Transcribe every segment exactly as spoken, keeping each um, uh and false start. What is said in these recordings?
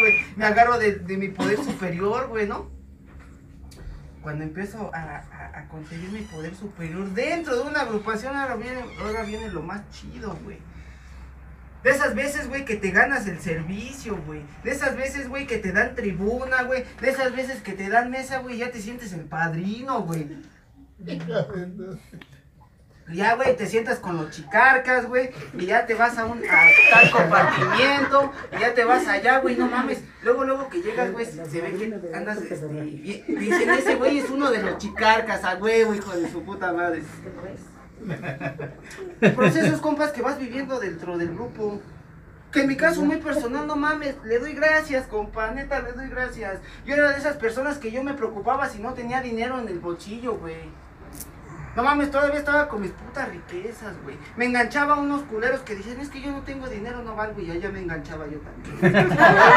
güey. Me agarro de, de mi poder superior, güey, ¿no? Cuando empiezo a, a, a conseguir mi poder superior dentro de una agrupación, ahora viene, ahora viene lo más chido, güey. De esas veces, güey, que te ganas el servicio, güey. De esas veces, güey, que te dan tribuna, güey. De esas veces que te dan mesa, güey, ya te sientes el padrino, güey. Ya, güey, te sientas con los chicarcas, güey, y ya te vas a un a tal compartimiento, y ya te vas allá, güey, no mames. Luego, luego que llegas, güey, se ve que andas, este, y dicen, ese güey es uno de los chicarcas, a huevo, hijo de su puta madre. Procesos, compas, que vas viviendo dentro del grupo. Que en mi caso muy personal, no mames, le doy gracias, compa, neta, le doy gracias. Yo era de esas personas que yo me preocupaba si no tenía dinero en el bolsillo, güey. No mames, todavía estaba con mis putas riquezas, güey. Me enganchaba a unos culeros que dicen, es que yo no tengo dinero, no valgo, y allá me enganchaba yo también.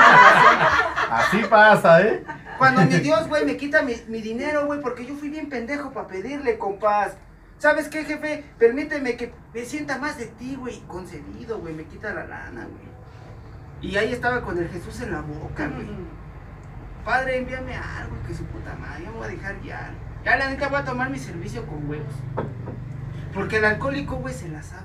Así pasa, ¿eh? Cuando mi Dios, güey, me quita mi, mi dinero, güey, porque yo fui bien pendejo para pedirle, compás. ¿Sabes qué, jefe? Permíteme que me sienta más de ti, güey, concedido, güey, me quita la lana, güey. Y ahí estaba con el Jesús en la boca, güey. Padre, envíame algo, que su puta madre, yo me voy a dejar guiar. Ya la neta voy a tomar mi servicio con huevos. Porque el alcohólico, güey, se la sabe.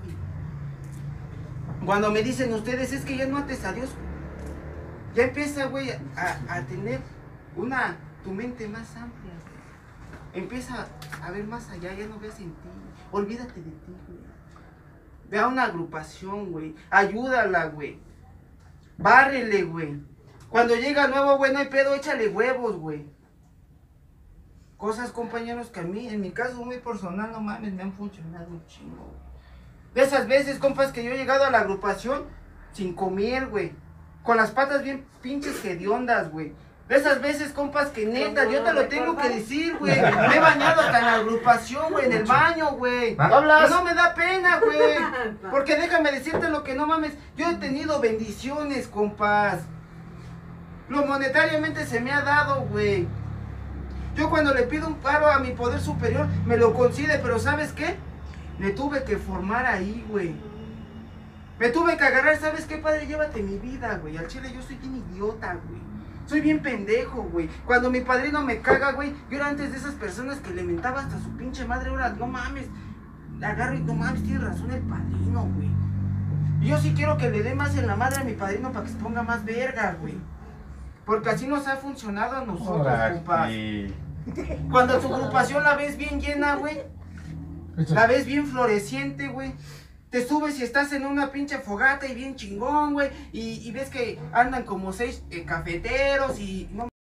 Cuando me dicen ustedes, es que ya no ates a Dios, ya empieza, güey, a, a tener una, tu mente más amplia, güey. Empieza a ver más allá, ya no veas en ti. Olvídate de ti, güey. Ve a una agrupación, güey. Ayúdala, güey. Bárrele, güey. Cuando llega nuevo, güey, no hay pedo, échale huevos, güey. Cosas, compañeros, que a mí, en mi caso muy personal, no mames, me han funcionado un chingo. De esas veces, compas, que yo he llegado a la agrupación sin comer, güey. Con las patas bien pinches hediondas, güey. De esas veces, compas, que neta, yo te lo tengo que decir, güey. Me he bañado hasta en la agrupación, güey, en el baño, güey. Y no me da pena, güey. Porque déjame decirte lo que no mames. Yo he tenido bendiciones, compas. Lo monetariamente se me ha dado, güey. Yo cuando le pido un paro a mi poder superior, me lo concede, pero ¿sabes qué? Me tuve que formar ahí, güey. Me tuve que agarrar, ¿sabes qué, padre? Llévate mi vida, güey. Al chile yo soy bien idiota, güey. Soy bien pendejo, güey. Cuando mi padrino me caga, güey, yo era antes de esas personas que le mentaba hasta su pinche madre. Ahora, no mames, le agarro y no mames, tiene razón el padrino, güey. Y yo sí quiero que le dé más en la madre a mi padrino para que se ponga más verga, güey. Porque así nos ha funcionado a nosotros, compas. Cuando tu agrupación la ves bien llena, güey, la ves bien floreciente, güey, te subes y estás en una pinche fogata y bien chingón, güey, y, y ves que andan como seis eh, cafeteros y... No,